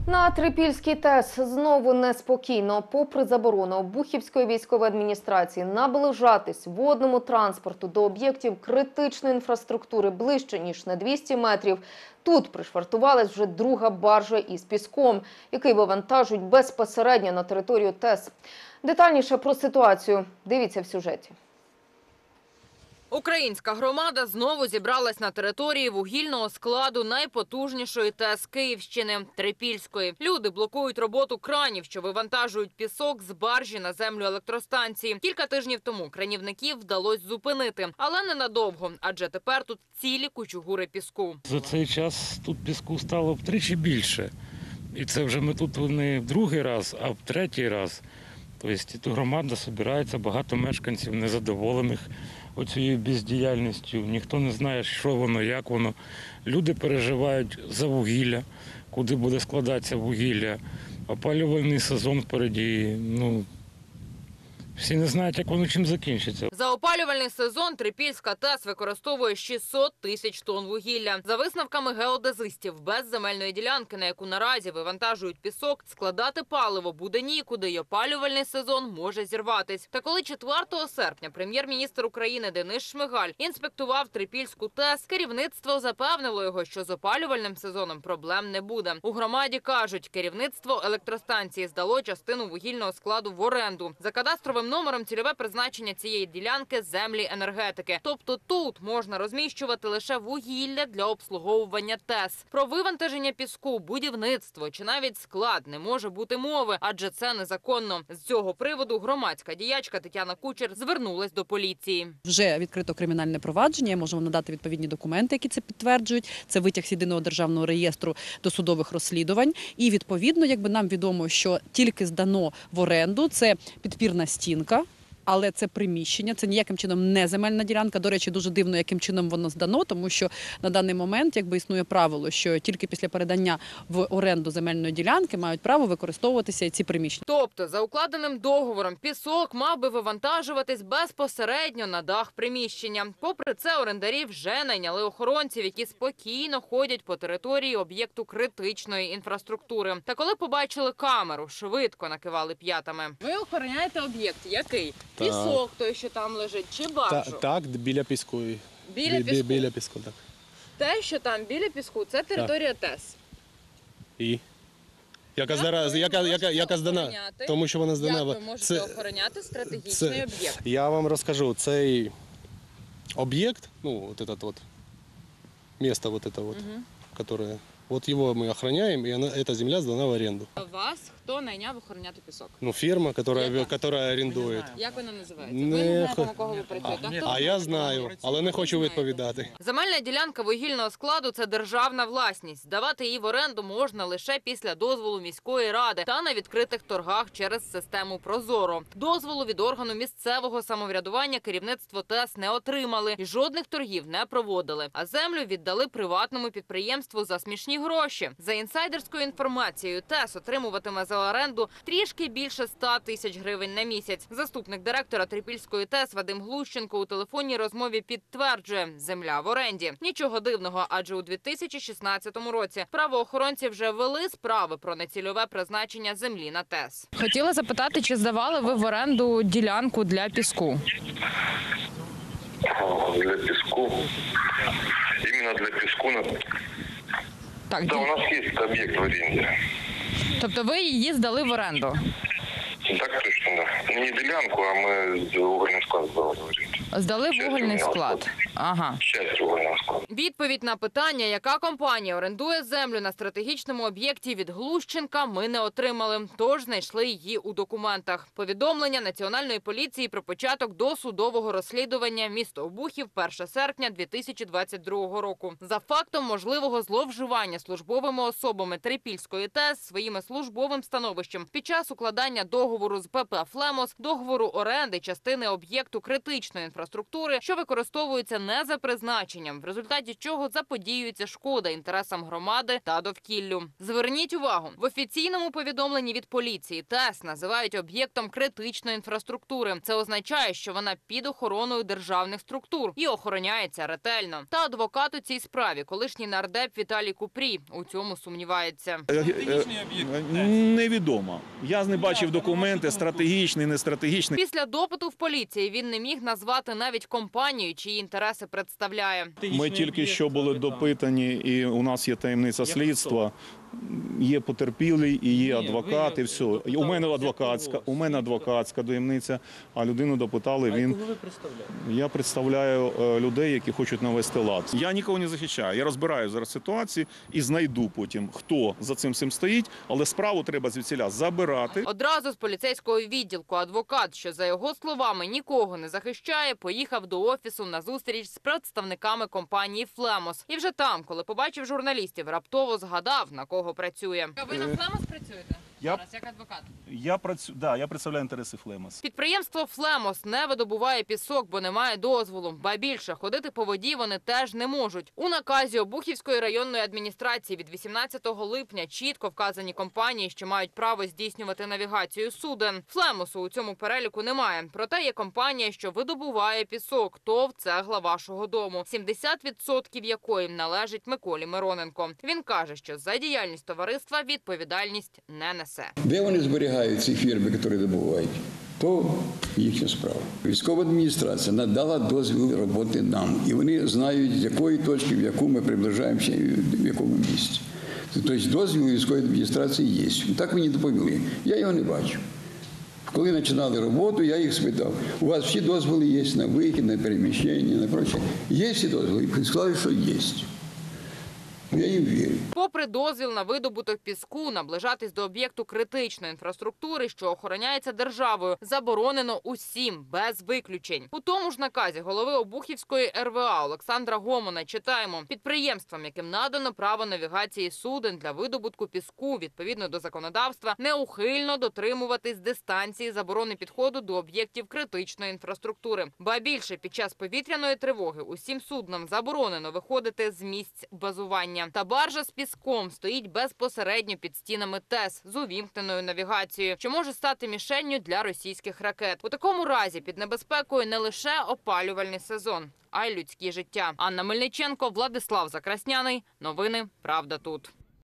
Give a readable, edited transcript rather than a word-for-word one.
На Трипільській ТЕС знову неспокійно. Попри заборону Обухівської військової адміністрації наближатись водному транспорту до об'єктів критичної інфраструктури ближче, ніж на 200 метрів, тут пришвартувалась вже друга баржа із піском, який вивантажують безпосередньо на територію ТЕС. Детальніше про ситуацію дивіться в сюжеті. Українська громада знову зібралась на території вугільного складу найпотужнішої ТЕС Київщини – Трипільської. Люди блокують роботу кранів, що вивантажують пісок з баржі на землю електростанції. Кілька тижнів тому кранівників вдалося зупинити, але ненадовго, адже тепер тут цілі кучугури піску. За цей час тут піску стало втричі більше. І це вже ми тут не в другий раз, а в третій раз. Тобто тут громада збирається, багато мешканців незадоволених оцією бездіяльністю. Ніхто не знає, що воно, як воно. Люди переживають за вугілля, куди буде складатися вугілля. Опалювальний сезон впереді. Всі не знають, як воно чим закінчиться. За опалювальний сезон Трипільська ТЕС використовує 600 тисяч тонн вугілля. За висновками геодезистів, без земельної ділянки, на яку наразі вивантажують пісок, складати паливо буде нікуди, і опалювальний сезон може зірватись. Та коли 4 серпня прем'єр-міністр України Денис Шмигаль інспектував Трипільську ТЕС, керівництво запевнило його, що з опалювальним сезоном проблем не буде. У громаді кажуть, керівництво електростанції здало частину вугільного складу в оренду. За кадастровим номером цільове призначення цієї ділянки – землі енергетики. Тобто тут можна розміщувати лише вугілля для обслуговування ТЕС. Про вивантаження піску, будівництво чи навіть склад не може бути мови, адже це незаконно. З цього приводу громадська діячка Тетяна Кучер звернулась до поліції. Вже відкрито кримінальне провадження, можемо надати відповідні документи, які це підтверджують. Це витяг з єдиного державного реєстру досудових розслідувань. І відповідно, нам відомо, що тільки здано в оренду, це підпірна стінка, але це приміщення, це ніяким чином не земельна ділянка. До речі, дуже дивно, яким чином воно здано, тому що на даний момент існує правило, що тільки після передання в оренду земельної ділянки мають право використовуватися ці приміщення. Тобто, за укладеним договором, пісок мав би вивантажуватись безпосередньо на дах приміщення. Попри це, орендарі вже найняли охоронців, які спокійно ходять по території об'єкту критичної інфраструктури. Та коли побачили камеру, швидко накивали п'ятами. Ви охороняєте об'єкт. Який? Пісок той, що там лежить, чи баржу? Так, біля піску. Біля піску? Біля піску, так. Те, що там біля піску, це територія ТЕС. І? Яка здана? Тому що вона здана. Як ви можете охороняти стратегічний об'єкт? Я вам розкажу, цей об'єкт, місто которое, його ми охороняємо, і ця земля здана в оренду. Вас хто найняв охороняти пісок? Фірма, яка орендує. Як вона називається? Ви не знаєте, на кого ви працюєте? А я знаю, але не хочу відповідати. Земельна ділянка вугільного складу – це державна власність. Здавати її в оренду можна лише після дозволу міської ради та на відкритих торгах через систему «Прозоро». Дозволу від органу місцевого самоврядування керівництво ТЕС не отримали і жодних торгів не проводили. А землю віддали приватному підприємству за смішні гроші. За інсайдерською інформацією, ТЕС отримуватиме за оренду трішки більше 100 тисяч гривень на місяць. Заступник директора Трипільської ТЕС Вадим Глущенко у телефонній розмові підтверджує – земля в оренді. Нічого дивного, адже у 2016 році правоохоронці вже вели справи про нецільове призначення землі на ТЕС. Хотіла запитати, чи здавали ви в оренду ділянку для піску? Для песку. Именно для песку. Так, Да, у нас есть объект в аренде. тобто ви її здали в оренду? Так точно, да. Не делянку, а мы угольный склад сдавали в аренду. Здали Часть вугільний угольного склад? складу. Ага. Часть угольного складу. Відповідь на питання, яка компанія орендує землю на стратегічному об'єкті від Глущенка, ми не отримали. Тож знайшли її у документах. Повідомлення Національної поліції про початок досудового розслідування місто Обухів 1 серпня 2022 року. За фактом можливого зловживання службовими особами Трипільської ТЕС своїм службовим становищем під час укладання договору з ПП «Флемос», договору оренди частини об'єкту критичної інфраструктури, що використовується не за призначенням. В результаті результаті чого заподіюється шкода інтересам громади та довкіллю. Зверніть увагу, в офіційному повідомленні від поліції ТЕС називають об'єктом критичної інфраструктури. Це означає, що вона під охороною державних структур і охороняється ретельно. Та адвокат у цій справі, колишній нардеп Віталій Купрій, у цьому сумнівається. Невідомо. Я не бачив документи, стратегічний, не стратегічний. Після допиту в поліції він не міг назвати навіть компанію, чиї інтереси представляє. Ми тільки що були допитані, і у нас є таємниця слідства. Є потерпілий і є адвокат, і все. У мене адвокатська таємниця, а людину допитали. Кого ви представляєте? Я представляю людей, які хочуть навести лад. Я нікого не захищаю. Я розбираю зараз ситуацію і знайду потім, хто за цим всім стоїть, але справу треба звідсіля забирати. Одразу з поліцейського відділку адвокат, що за його словами нікого не захищає, поїхав до офісу на зустріч з представниками компанії «Флемос». І вже там, коли побачив журналістів, раптово згадав, на кого працює. А ви на «Флемос» працюєте? Зараз, як адвокат? Я представляю інтереси «Флемос». Підприємство «Флемос» не видобуває пісок, бо немає дозволу. Ба більше, ходити по воді вони теж не можуть. У наказі Обухівської районної адміністрації від 18 липня чітко вказані компанії, що мають право здійснювати навігацію суден. «Флемосу» у цьому переліку немає. Проте є компанія, що видобуває пісок. ТОВ «Цегла вашого дому», 70% якої належить Миколі Мироненко. Він каже, що за діяльність товариства відповідальність не несе. Де вони зберігають ці фірми, які добувають, то їхня справа. Військова адміністрація надала дозвіл роботи нам, і вони знають, з якої точки, в яку ми приближаємося, в якому місці. Тобто дозвіл військової адміністрації є. Так мені доповіли. Я його не бачу. Коли починали роботу, я їх спитав, у вас всі дозволи є на вихід, на переміщення, на проче. Є всі дозволи? І сказали, що є. Я їм вірю. Попри дозвіл на видобуток піску, наближатись до об'єкту критичної інфраструктури, що охороняється державою, заборонено усім, без виключень. У тому ж наказі голови Обухівської РВА Олександра Гомона читаємо: підприємствам, яким надано право навігації суден для видобутку піску відповідно до законодавства, неухильно дотримуватись дистанції заборони підходу до об'єктів критичної інфраструктури. Ба більше, під час повітряної тривоги усім суднам заборонено виходити з місць базування. Та баржа з піском стоїть безпосередньо під стінами ТЕС з увімкненою навігацією, що може стати мішенню для російських ракет. У такому разі під небезпекою не лише опалювальний сезон, а й людські життя. Анна Мельниченко, Владислав Закрасняний. Новини «Правда тут».